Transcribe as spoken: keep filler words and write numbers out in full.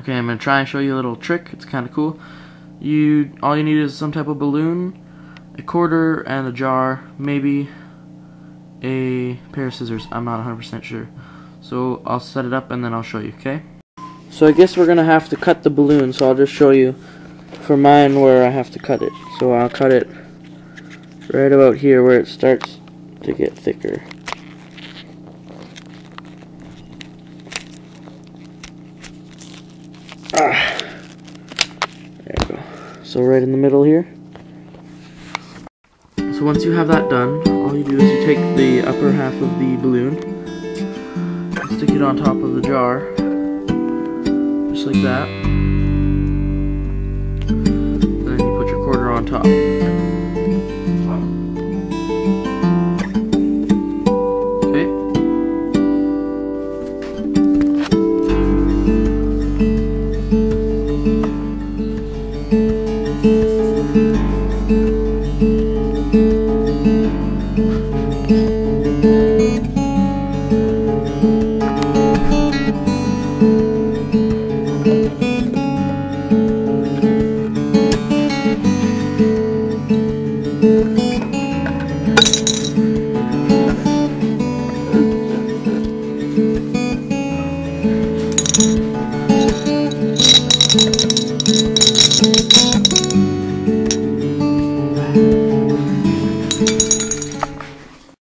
Okay, I'm gonna try and show you a little trick. It's kind of cool. You all you need is some type of balloon, a quarter, and a jar, maybe a pair of scissors. I'm not one hundred percent sure. So I'll set it up and then I'll show you. Okay. So I guess we're gonna have to cut the balloon. So I'll just show you for mine where I have to cut it. So I'll cut it right about here where it starts to get thicker. Ah. There we go. So right in the middle here. So once you have that done, all you do is you take the upper half of the balloon, stick it on top of the jar, just like that. Then you put your quarter on top. Okay.